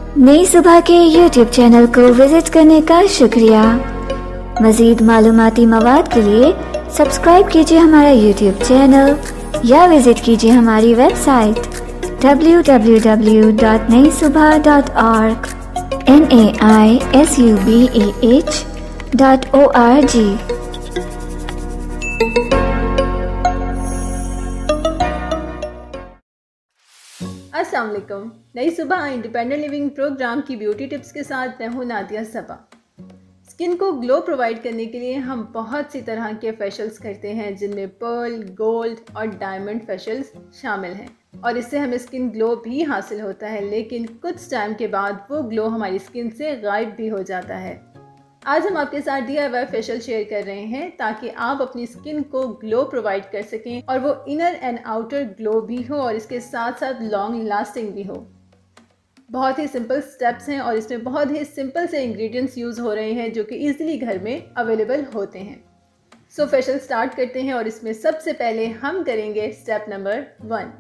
नई सुबह के YouTube चैनल को विजिट करने का शुक्रिया। मज़ीद मालूमाती मवाद के लिए सब्सक्राइब कीजिए हमारा YouTube चैनल या विजिट कीजिए हमारी वेबसाइट www.naisubah.org naisubah.org। अस्सलाम वालेकुम। नई सुबह इंडिपेंडेंट लिविंग प्रोग्राम की ब्यूटी टिप्स के साथ मैं हूं नादिया सबा। स्किन को ग्लो प्रोवाइड करने के लिए हम बहुत सी तरह के फेशियल्स करते हैं, जिनमें पर्ल, गोल्ड और डायमंड फेशियल्स शामिल हैं और इससे हमें स्किन ग्लो भी हासिल होता है, लेकिन कुछ टाइम के बाद वो ग्लो हमारी स्किन से गायब भी हो जाता है। आज हम आपके साथ DIY फेशियल शेयर कर रहे हैं ताकि आप अपनी स्किन को ग्लो प्रोवाइड कर सकें और वो इनर एंड आउटर ग्लो भी हो और इसके साथ साथ लॉन्ग लास्टिंग भी हो। बहुत ही सिंपल स्टेप्स हैं और इसमें बहुत ही सिंपल से इंग्रेडिएंट्स यूज़ हो रहे हैं जो कि ईजिली घर में अवेलेबल होते हैं। सो फेशियल स्टार्ट करते हैं और इसमें सबसे पहले हम करेंगे स्टेप नंबर 1।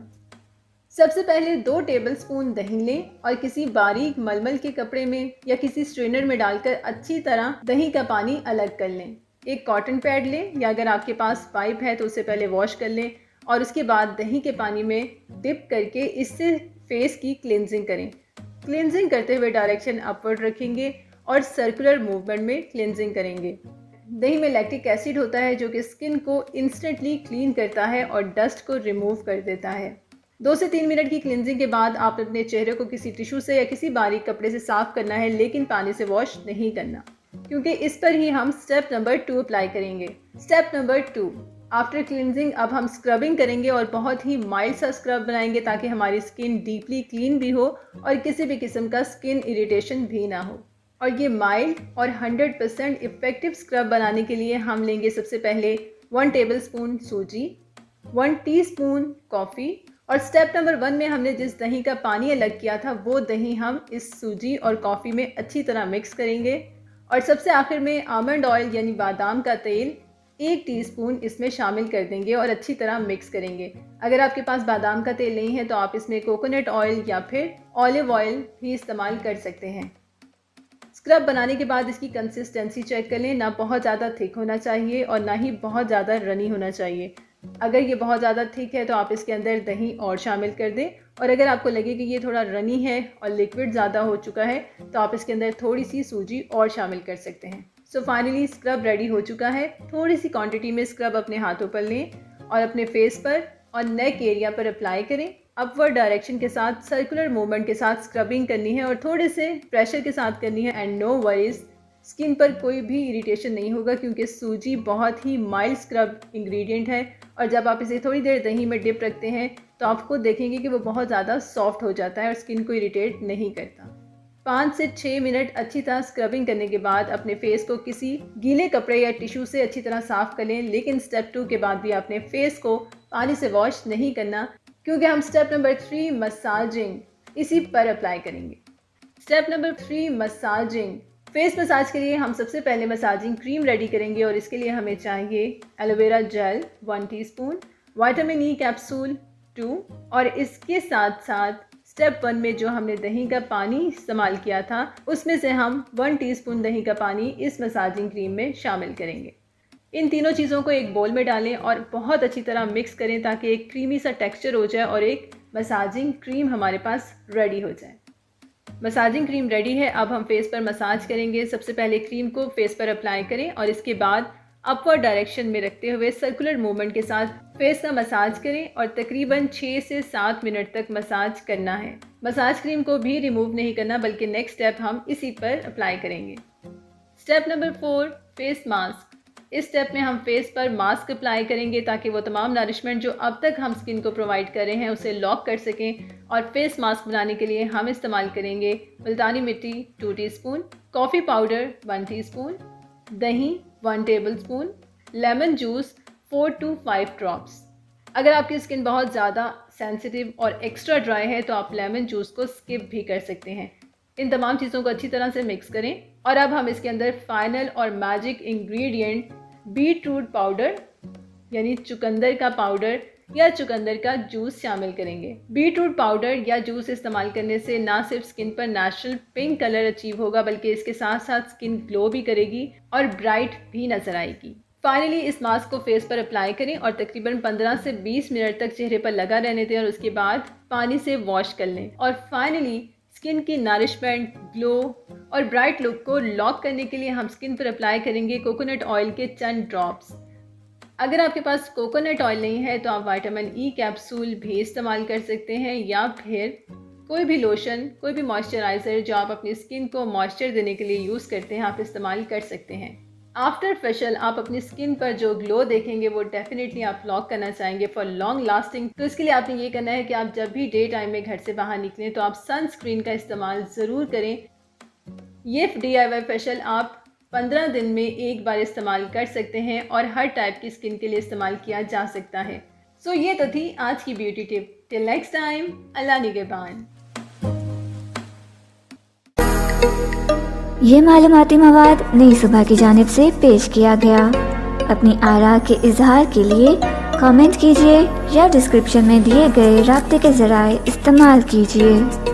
सबसे पहले 2 टेबलस्पून दही लें और किसी बारीक मलमल के कपड़े में या किसी स्ट्रेनर में डालकर अच्छी तरह दही का पानी अलग कर लें। एक कॉटन पैड लें या अगर आपके पास पाइप है तो उसे पहले वॉश कर लें और उसके बाद दही के पानी में डिप करके इससे फेस की क्लिनजिंग करें। क्लिनजिंग करते हुए डायरेक्शन अपवर्ड रखेंगे और सर्कुलर मूवमेंट में क्लिनजिंग करेंगे। दही में लैक्टिक एसिड होता है जो कि स्किन को इंस्टेंटली क्लीन करता है और डस्ट को रिमूव कर देता है। 2 से 3 मिनट की क्लिनजिंग के बाद आप अपने चेहरे को किसी टिश्यू से या किसी बारीक कपड़े से साफ करना है, लेकिन पानी से वॉश नहीं करना, क्योंकि इस पर ही हम स्टेप नंबर 2 अप्लाई करेंगे। स्टेप नंबर 2, आफ्टर क्लिनजिंग अब हम स्क्रबिंग करेंगे और बहुत ही माइल्ड सा स्क्रब बनाएंगे ताकि हमारी स्किन डीपली क्लीन भी हो और किसी भी किस्म का स्किन इरिटेशन भी ना हो। और ये माइल्ड और 100% इफेक्टिव स्क्रब बनाने के लिए हम लेंगे सबसे पहले 1 टेबलस्पून सूजी, 1 टीस्पून कॉफ़ी और स्टेप नंबर 1 में हमने जिस दही का पानी अलग किया था वो दही हम इस सूजी और कॉफ़ी में अच्छी तरह मिक्स करेंगे। और सबसे आखिर में आमंड ऑयल यानी बादाम का तेल 1 टीस्पून इसमें शामिल कर देंगे और अच्छी तरह मिक्स करेंगे। अगर आपके पास बादाम का तेल नहीं है तो आप इसमें कोकोनट ऑयल या फिर ऑलिव ऑयल भी इस्तेमाल कर सकते हैं। स्क्रब बनाने के बाद इसकी कंसिस्टेंसी चेक कर लें, ना बहुत ज़्यादा थिक होना चाहिए और ना ही बहुत ज़्यादा रनी होना चाहिए। अगर ये बहुत ज़्यादा थिक है तो आप इसके अंदर दही और शामिल कर दें और अगर आपको लगे कि ये थोड़ा रनी है और लिक्विड ज़्यादा हो चुका है तो आप इसके अंदर थोड़ी सी सूजी और शामिल कर सकते हैं। सो फाइनली स्क्रब रेडी हो चुका है। थोड़ी सी क्वांटिटी में स्क्रब अपने हाथों पर लें और अपने फेस पर और नेक एरिया पर अप्लाई करें। अपवर्ड डायरेक्शन के साथ सर्कुलर मूवमेंट के साथ स्क्रबिंग करनी है और थोड़े से प्रेशर के साथ करनी है। एंड नो वरीज, स्किन पर कोई भी इरिटेशन नहीं होगा क्योंकि सूजी बहुत ही माइल्ड स्क्रब इंग्रेडिएंट है और जब आप इसे थोड़ी देर दही में डिप रखते हैं तो आप खुद देखेंगे कि वो बहुत ज़्यादा सॉफ्ट हो जाता है और स्किन को इरिटेट नहीं करता। 5 से 6 मिनट अच्छी तरह स्क्रबिंग करने के बाद अपने फेस को किसी गीले कपड़े या टिश्यू से अच्छी तरह साफ़ कर लें, लेकिन स्टेप 2 के बाद भी अपने फेस को पानी से वॉश नहीं करना क्योंकि हम स्टेप नंबर 3 मसाजिंग इसी पर अप्लाई करेंगे। Step number 3 massaging. Face massage के लिए हम सबसे पहले मसाजिंग क्रीम रेडी करेंगे और इसके लिए हमें चाहिए aloe vera gel 1 teaspoon, vitamin E capsule 2 और इसके साथ साथ स्टेप 1 में जो हमने दही का पानी इस्तेमाल किया था उसमें से हम 1 टीस्पून दही का पानी इस मसाजिंग क्रीम में शामिल करेंगे। इन तीनों चीज़ों को एक बोल में डालें और बहुत अच्छी तरह मिक्स करें ताकि एक क्रीमी सा टेक्सचर हो जाए और एक मसाजिंग क्रीम हमारे पास रेडी हो जाए। मसाजिंग क्रीम रेडी है। अब हम फेस पर मसाज करेंगे। सबसे पहले क्रीम को फेस पर अप्लाई करें और इसके बाद अपवर्ड डायरेक्शन में रखते हुए सर्कुलर मूवमेंट के साथ फेस का मसाज करें और तकरीबन 6 से 7 मिनट तक मसाज करना है। मसाज क्रीम को भी रिमूव नहीं करना बल्कि नेक्स्ट स्टेप हम इसी पर अप्लाई करेंगे। Step number 4 face mask. इस स्टेप में हम फेस पर मास्क अप्लाई करेंगे ताकि वो तमाम नरिशमेंट जो अब तक हम स्किन को प्रोवाइड कर रहे हैं उसे लॉक कर सकें। और फेस मास्क बनाने के लिए हम इस्तेमाल करेंगे मुल्तानी मिट्टी 2 टीस्पून, कॉफ़ी पाउडर 1 टीस्पून, दही 1 tablespoon, lemon juice 4 to 5 drops. अगर आपकी स्किन बहुत ज़्यादा सेंसिटिव और एक्स्ट्रा ड्राई है तो आप लेमन जूस को स्किप भी कर सकते हैं। इन तमाम चीज़ों को अच्छी तरह से मिक्स करें और अब हम इसके अंदर फाइनल और magic ingredient beet root powder यानी चुकंदर का पाउडर या चुकंदर का जूस शामिल करेंगे। बीट रूट पाउडर या जूस इस्तेमाल करने से ना सिर्फ स्किन पर नेचुरल पिंक कलर अचीव होगा, बल्कि इसके साथ साथ स्किन ग्लो भी करेगी और ब्राइट भी नजर आएगी। फाइनली इस मास्क को फेस पर अप्लाई करें और तकरीबन 15 से 20 मिनट तक चेहरे पर लगा रहने दें और उसके बाद पानी से वॉश कर लें। और फाइनली स्किन की नरिशमेंट, ग्लो और ब्राइट लुक को लॉक करने के लिए हम स्किन पर अप्लाई करेंगे कोकोनट ऑयल के चंद ड्रॉप्स। अगर आपके पास कोकोनट ऑयल नहीं है तो आप विटामिन ई कैप्सूल भी इस्तेमाल कर सकते हैं, या फिर कोई भी लोशन, कोई भी मॉइस्चराइज़र जो आप अपनी स्किन को मॉइस्चर देने के लिए यूज़ करते हैं, आप इस्तेमाल कर सकते हैं। आफ्टर फेशियल आप अपनी स्किन पर जो ग्लो देखेंगे वो डेफिनेटली आप लॉक करना चाहेंगे फॉर लॉन्ग लास्टिंग। तो इसके लिए आपने ये करना है कि आप जब भी डे टाइम में घर से बाहर निकलें तो आप सनस्क्रीन का इस्तेमाल ज़रूर करें। ये DIY फेशियल आप 15 दिन में एक बार इस्तेमाल कर सकते हैं और हर टाइप की स्किन के लिए इस्तेमाल किया जा सकता है। सो ये तो थी आज की beauty tip. Till next time, अल्लाह निगहबान। ये मालूमाती मवाद नई सुबह की जानिब से पेश किया गया। अपनी आरा के इजहार के लिए कमेंट कीजिए या डिस्क्रिप्शन में दिए गए राब्ते के ज़राए इस्तेमाल कीजिए।